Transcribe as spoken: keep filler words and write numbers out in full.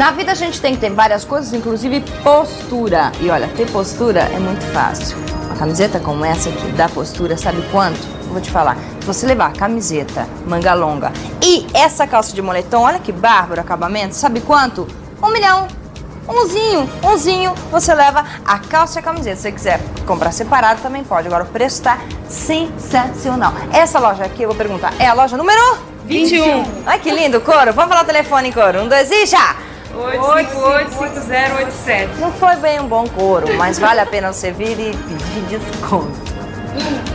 Na vida a gente tem que ter várias coisas, inclusive postura. E olha, ter postura é muito fácil. Uma camiseta como essa aqui dá postura, sabe quanto? Eu vou te falar. Se você levar a camiseta, manga longa e essa calça de moletom, olha que bárbaro acabamento, sabe quanto? Um milhão. Umzinho, umzinho, você leva a calça e a camiseta. Se você quiser comprar separado, também pode. Agora o preço tá sensacional. Essa loja aqui, eu vou perguntar, é a loja número? vinte e um. Ai, que lindo, Coro. Vamos falar o telefone em coro. Um, dois e já! oito cinco oito, cinco zero oito sete. Não foi bem um bom coro, mas vale a pena você vir e pedir desconto.